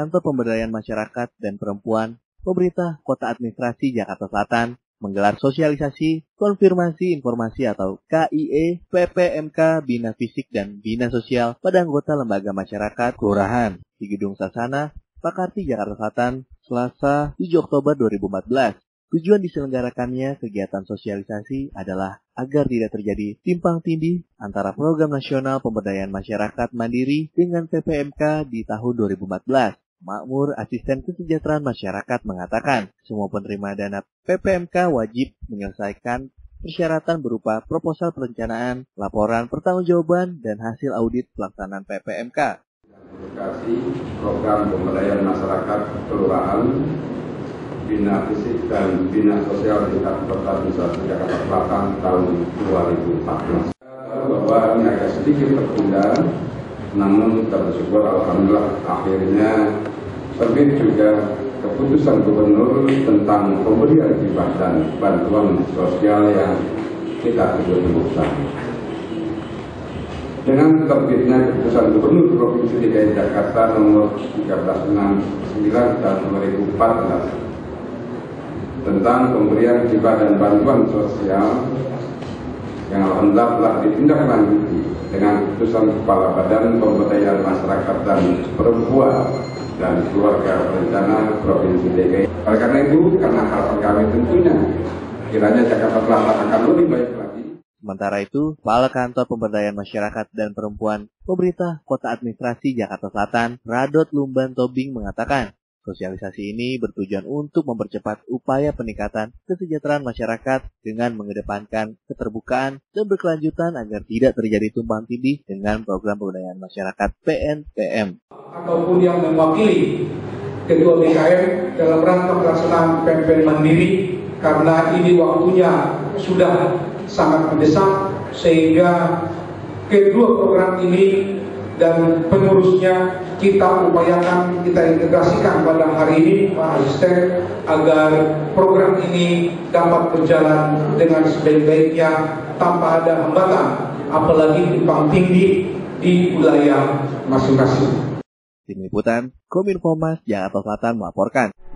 Kantor Pemberdayaan Masyarakat dan Perempuan, Pemerintah Kota Administrasi Jakarta Selatan menggelar sosialisasi konfirmasi informasi atau KIE PPMK Bina Fisik dan Bina Sosial pada anggota lembaga masyarakat kelurahan di Gedung Sasana, Pakarti, Jakarta Selatan, Selasa 7 Oktober 2014. Tujuan diselenggarakannya kegiatan sosialisasi adalah agar tidak terjadi timpang tindih antara Program Nasional Pemberdayaan Masyarakat Mandiri dengan PPMK di tahun 2014. Makmur Asisten Kesejahteraan Masyarakat mengatakan, semua penerima dana PPMK wajib menyelesaikan persyaratan berupa proposal perencanaan, laporan pertanggungjawaban, dan hasil audit pelaksanaan PPMK. Program Pemberdayaan Masyarakat Kelurahan, Bina Fisik dan Bina Sosial di Kota Administrasi Jakarta Selatan tahun 2014. Bahwa ini agak sedikit tertunda, namun kita bersyukur alhamdulillah akhirnya terbit juga keputusan Gubernur tentang pemberian hibah dan bantuan sosial yang kita tunggu-tunggu. Dengan terbitnya keputusan Gubernur Provinsi DKI Jakarta nomor 1369 tahun 2014 tentang pemberian hibah dan bantuan sosial yang alhamdulillah telah ditindaklanjuti dengan keputusan Kepala Badan Pemberdayaan Masyarakat dan Perempuan dan Keluarga Berencana Provinsi DKI. Oleh karena itu, karena harapan kami tentunya kiranya Jakarta Selatan akan lebih baik lagi. Sementara itu, Kepala Kantor Pemberdayaan Masyarakat dan Perempuan Pemerintah Kota Administrasi Jakarta Selatan, Radot Lumban Tobing mengatakan, sosialisasi ini bertujuan untuk mempercepat upaya peningkatan kesejahteraan masyarakat dengan mengedepankan keterbukaan dan berkelanjutan agar tidak terjadi tumpang tindih dengan program pemberdayaan masyarakat PNPM. Ataupun yang mewakili Ketua BKM dalam rangka pelaksanaan PMPM Mandiri, karena ini waktunya sudah sangat mendesak sehingga kedua program ini dan pengurusnya kita upayakan, kita integrasikan pada hari ini Pak Asisten agar program ini dapat berjalan dengan sebaik-baiknya tanpa ada hambatan, apalagi tumpang tindih di wilayah masing-masing. Tim Liputan Kominfo Mas Jakarta Selatan melaporkan.